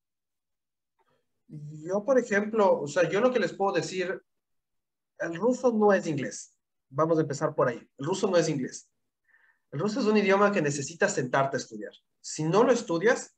F: yo, por ejemplo, o sea, yo lo que les puedo decir, el ruso no es inglés. Vamos a empezar por ahí. El ruso no es inglés. El ruso es un idioma que necesitas sentarte a estudiar. Si no lo estudias,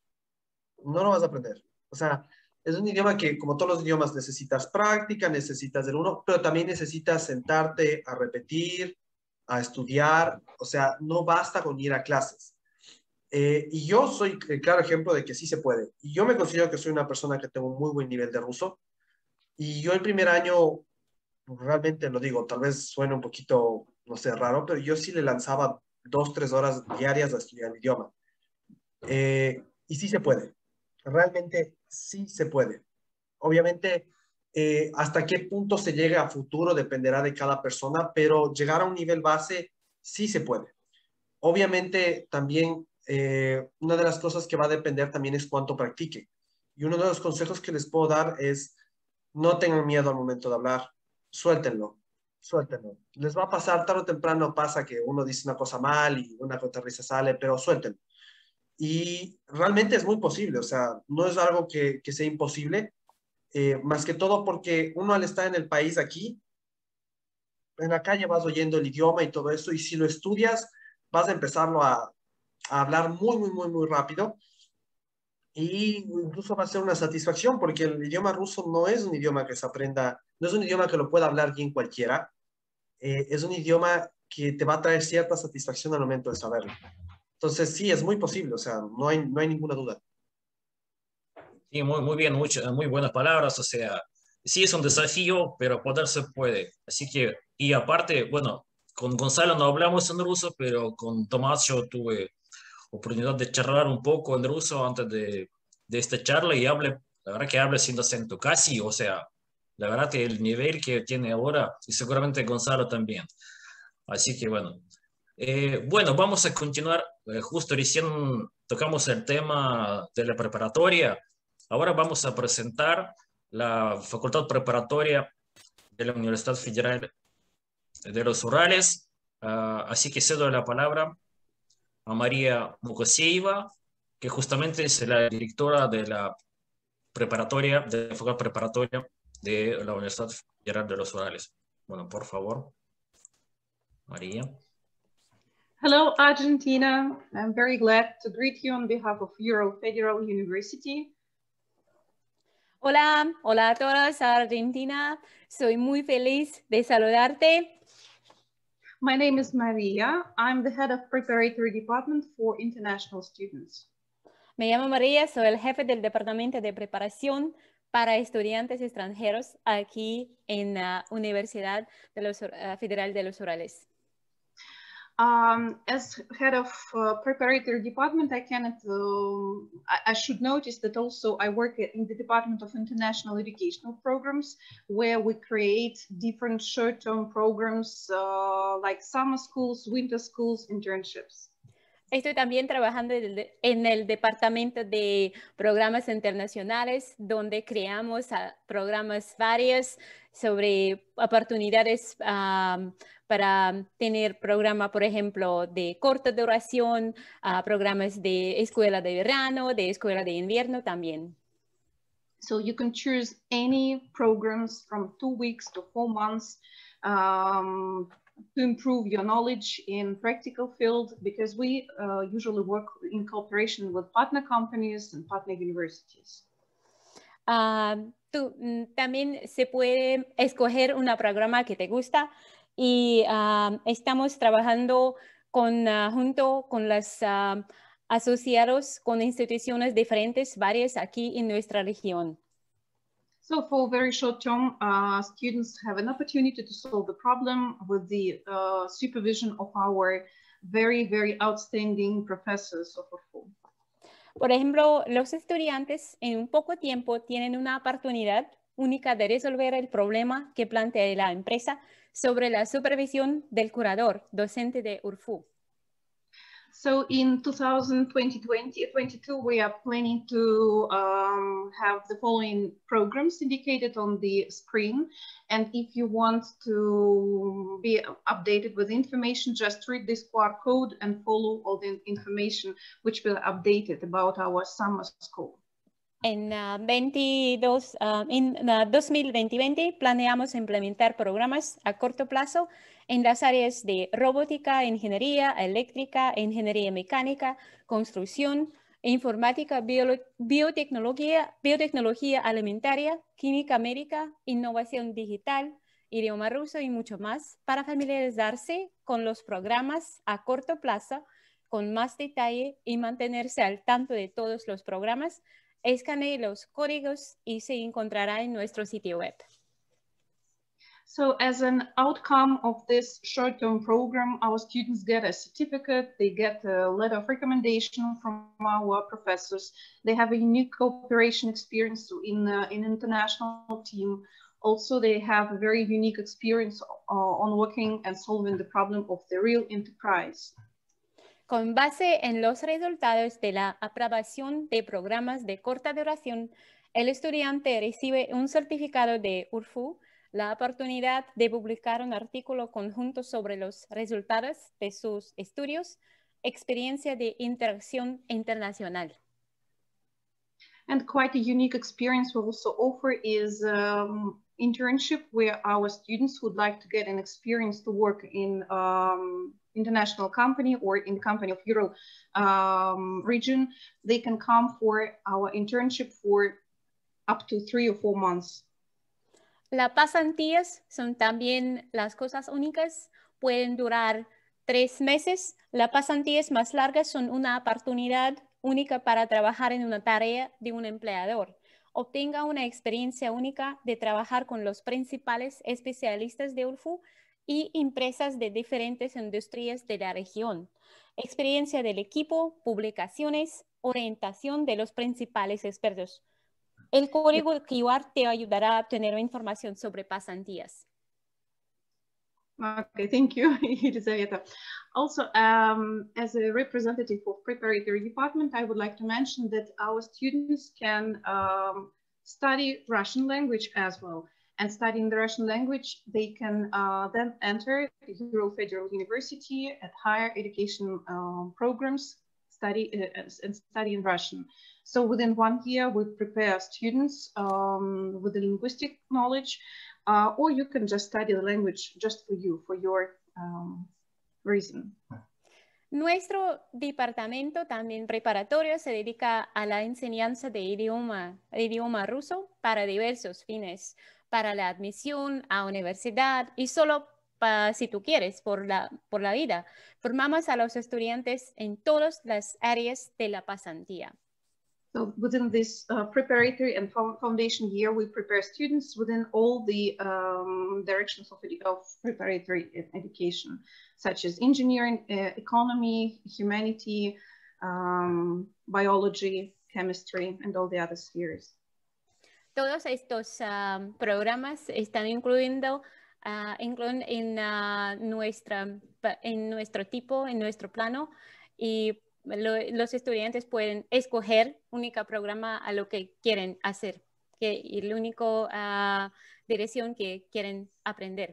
F: no lo vas a aprender. O sea, es un idioma que, como todos los idiomas, necesitas práctica, necesitas del uno, pero también necesitas sentarte a repetir, a estudiar. O sea, no basta con ir a clases. Eh, y yo soy el claro ejemplo de que sí se puede. Y yo me considero que soy una persona que tengo un muy buen nivel de ruso. Y yo el primer año, realmente lo digo, tal vez suene un poquito, no sé, raro, pero yo sí le lanzaba dos, tres horas diarias a estudiar el idioma. Eh, y sí se puede. Realmente sí se puede. Obviamente, eh, hasta qué punto se llegue a futuro dependerá de cada persona, pero llegar a un nivel base sí se puede. Obviamente, también eh, una de las cosas que va a depender también es cuánto practique. Y uno de los consejos que les puedo dar es no tengan miedo al momento de hablar, suéltenlo, suéltenlo. Les va a pasar tarde o temprano, pasa que uno dice una cosa mal y una risa sale, pero suéltenlo. Y realmente es muy posible, o sea, no es algo que, que sea imposible, eh, más que todo porque uno al estar en el país aquí, en la calle vas oyendo el idioma y todo eso, y si lo estudias, vas a empezarlo a, a hablar muy, muy, muy, muy rápido. Y incluso va a ser una satisfacción porque el idioma ruso no es un idioma que se aprenda, no es un idioma que lo pueda hablar bien cualquiera, eh, es un idioma que te va a traer cierta satisfacción al momento de saberlo. Entonces sí, es muy posible, o sea, no hay, no hay ninguna duda.
C: Sí, muy, muy bien, mucho- muy buenas palabras. O sea, sí es un desafío, pero poder se puede. Así que, y aparte, bueno, con Gonzalo no hablamos en ruso, pero con Tomás yo tuve oportunidad de charlar un poco en ruso antes de, de esta charla y hable, la verdad que habla sin acento casi, o sea, la verdad que el nivel que tiene ahora, y seguramente Gonzalo también. Así que bueno. Eh, bueno, vamos a continuar. Eh, justo recién tocamos el tema de la preparatoria. Ahora vamos a presentar la Facultad Preparatoria de la Universidad Federal de los Urales. Ah, así que cedo la palabra a María Mukoseyeva, que justamente es la directora de la preparatoria, de la Facultad Preparatoria de la Universidad Federal de los Urales. Bueno, por favor, María.
G: Hello, Argentina. I'm very glad to greet you on behalf of Ural Federal University.
E: Hola, hola a todos, Argentina. Soy muy feliz de saludarte.
G: My name is Maria. I'm the head of preparatory department for international students.
E: Me llamo María, soy el jefe del departamento de preparación para estudiantes extranjeros aquí en la Universidad de los, uh, Federal de los Urales.
G: Um, as head of uh, preparatory department, I cannot, uh, I, I should notice that also I work in the Department of International Educational Programs, where we create different short-term programs uh, like summer schools, winter schools, internships.
E: Estoy también trabajando en el departamento de programas internacionales, donde creamos programas varios sobre oportunidades um, para tener programa, por ejemplo, de corta duración, uh, programas de escuela de verano, de escuela de invierno también.
G: So you can choose any programs from two weeks to four months um, to improve your knowledge in practical field, because we uh, usually work in cooperation with partner companies and partner universities.
E: Uh, tú, también se puede escoger un programa que te gusta y uh, estamos trabajando con, uh, junto con los uh, asociados con instituciones diferentes, varias aquí en nuestra región.
G: So for very short term, uh, students have an opportunity to solve the problem with the uh, supervision of our very, very outstanding professors of Urfu.
E: Por ejemplo, los estudiantes en un poco tiempo tienen una oportunidad única de resolver el problema que plantea la empresa sobre la supervisión del curador docente de Urfu.
G: So in two thousand twenty, twenty twenty-two, we are planning to um, have the following programs indicated on the screen. And if you want to be updated with information, just read this Q R code and follow all the information which will updated about our summer school.
E: En, uh, veintidós, uh, en uh, dos mil veinte planeamos implementar programas a corto plazo en las áreas de robótica, ingeniería eléctrica, ingeniería mecánica, construcción, informática, bio, biotecnología, biotecnología alimentaria, química médica, innovación digital, idioma ruso y mucho más, para familiarizarse con los programas a corto plazo con más detalle y mantenerse al tanto de todos los programas. Escanee los códigos y se encontrará en nuestro sitio web.
G: So as an outcome of this short-term program, our students get a certificate, they get a letter of recommendation from our professors, they have a unique cooperation experience in an in international team. Also, they have a very unique experience uh, on working and solving the problem of the real enterprise.
E: Con base en los resultados de la aprobación de programas de corta duración, el estudiante recibe un certificado de Urfu, la oportunidad de publicar un artículo conjunto sobre los resultados de sus estudios, experiencia de interacción internacional.
G: And quite a unique experience we also offer is um, internship, where our students would like to get an experience to work in um, international company or in the company of Ural um, region. They can come for our internship for up to three or four months.
E: Las pasantías son también las cosas únicas, pueden durar tres meses. Las pasantías más largas son una oportunidad única para trabajar en una tarea de un empleador. Obtenga una experiencia única de trabajar con los principales especialistas de Urfu y empresas de diferentes industrias de la región. Experiencia del equipo, publicaciones, orientación de los principales expertos. El código Q R te ayudará a obtener información sobre pasantías.
G: Okay, thank you, Elizaveta. Also, um, as a representative of preparatory department, I would like to mention that our students can um, study Russian language as well. And studying the Russian language, they can uh, then enter the Ural Federal University at higher education um, programs study uh, and study in Russian. So within one year, we prepare students um, with the linguistic knowledge, uh, or you can just study the language just for you, for your um, reason.
E: Nuestro departamento también preparatorio se dedica a la enseñanza de idioma, de idioma ruso para diversos fines, para la admisión a universidad y solo para, si tú quieres, por la, por la vida. Formamos a los estudiantes en todas las áreas de la pasantía.
G: So within this uh, preparatory and foundation year, we prepare students within all the um, directions of, of preparatory education, such as engineering, uh, economy, humanity, um, biology, chemistry, and all the other spheres.
E: Todos estos um, programas están incluyendo, uh, incluyen en, uh, nuestra, en nuestro tipo, en nuestro plano, y Lo, los estudiantes pueden escoger única programa a lo que quieren hacer, que, y la única uh, dirección que quieren aprender.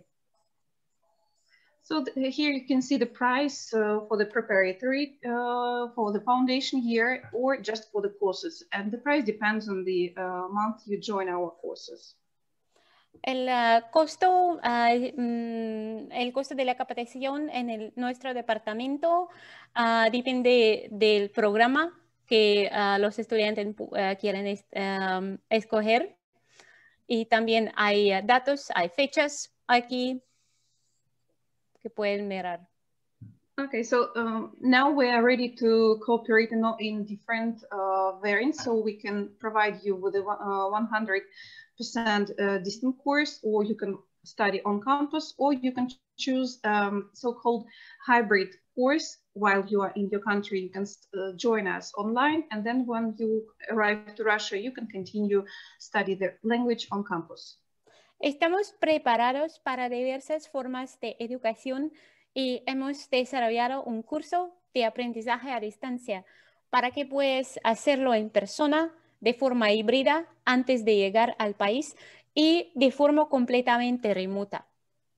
G: So the, here you can see the price uh, for the preparatory, uh, for the foundation year, or just for the courses. And the price depends on the uh, month you join our courses.
E: El uh, costo, uh, mm, el costo de la capacitación en el, nuestro departamento uh, depende del programa que uh, los estudiantes uh, quieren es, um, escoger. Y también hay uh, datos, hay fechas aquí que pueden mirar.
G: Okay, so um, now we are ready to cooperate in, in different uh, variants, so we can provide you with a uh, one hundred percent uh, distant course, or you can study on campus, or you can choose um, so-called hybrid course. While you are in your country, you can uh, join us online, and then when you arrive to Russia, you can continue study the language on campus.
E: Estamos preparados para diversas formas de educación y hemos desarrollado un curso de aprendizaje a distancia para que puedas hacerlo en persona, de forma híbrida, antes de llegar al país y de forma completamente remota.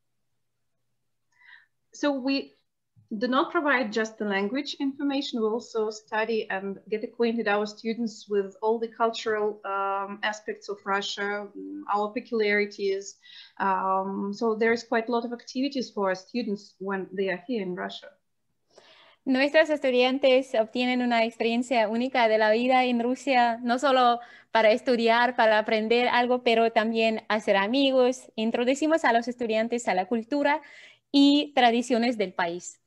G: So we do not provide just the language information. We also study and get acquainted our students with all the cultural um, aspects of Russia, our peculiarities. Um, so there's quite a lot of activities for our students when they are here in Russia.
E: Nuestros estudiantes obtienen una experiencia única de la vida en Rusia, no solo para estudiar, para aprender algo, pero también hacer amigos. Introducimos a los estudiantes a la cultura y tradiciones del país.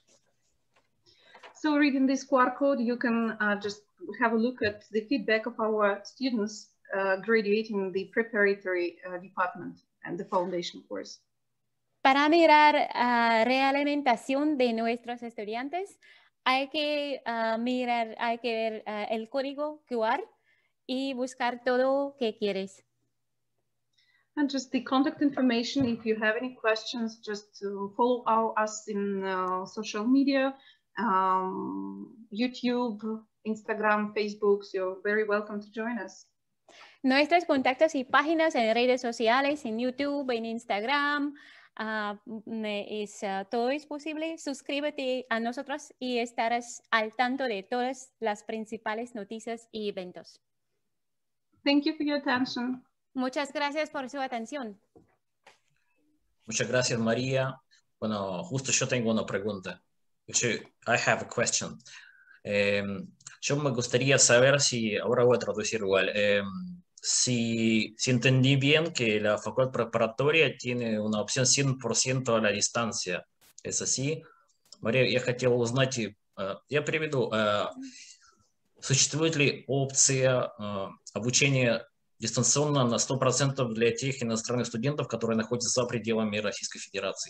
G: So reading this Q R code, you can uh, just have a look at the feedback of our students uh, graduating the preparatory uh, department and the foundation course.
E: Para mirar la uh, realimentación de nuestros estudiantes, hay que uh, mirar, hay que ver uh, el código Q R y buscar todo que quieres.
G: And just the contact information, if you have any questions, just to follow our, us in uh, social media, um, YouTube, Instagram, Facebook, so you're very welcome to join us.
E: Nuestros contactos y páginas en redes sociales, en YouTube, en Instagram, uh, es, uh, todo es posible. Suscríbete a nosotros y estarás al tanto de todas las principales noticias y eventos.
G: Thank you for your attention.
E: Muchas gracias por su atención.
C: Muchas gracias, María. Bueno, justo yo tengo una pregunta. I have a question. Eh, yo me gustaría saber si, ahora voy a traducir igual, eh, si, si entendí bien que la facultad preparatoria tiene una opción cien por ciento a la дистанция. ¿Es así? Мария, я хотел узнать, я приведу, существует ли опция обучения дистанционно на сто процентов для тех иностранных студентов, которые находятся за пределами Российской Федерации?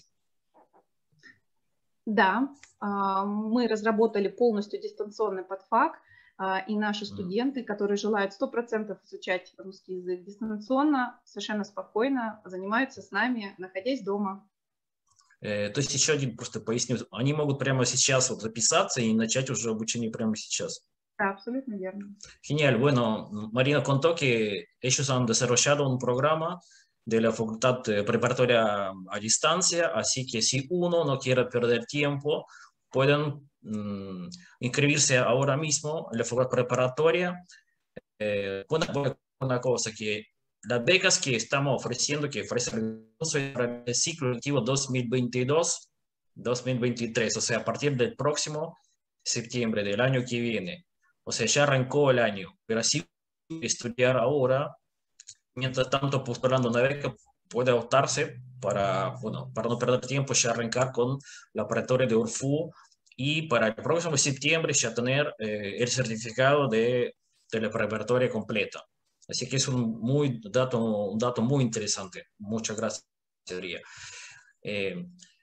G: Да, мы разработали полностью дистанционный подфак, и наши студенты, которые желают сто процентов изучать русский язык дистанционно, совершенно спокойно занимаются с нами, находясь дома.
C: То есть еще один просто поясню, они могут прямо сейчас вот записаться и начать уже обучение прямо сейчас.
G: Да, абсолютно верно.
C: Genial, bueno, Marina contó que ellos han desarrollado un programa de la facultad preparatoria a distancia, así que si uno no quiere perder tiempo, pueden mm, inscribirse ahora mismo en la facultad preparatoria. Eh, una, una cosa que las becas que estamos ofreciendo, que ofrece el ciclo lectivo dos mil veintidós, dos mil veintitrés, o sea, a partir del próximo septiembre del año que viene. O sea, ya arrancó el año, pero así estudiar ahora, mientras tanto postulando una beca, puede optarse para, bueno, para no perder tiempo, ya arrancar con la preparatoria de URFU y para el próximo septiembre ya tener eh, el certificado de, de la preparatoria completa. Así que es un, muy dato, un dato muy interesante. Muchas gracias, Adrián. Eh,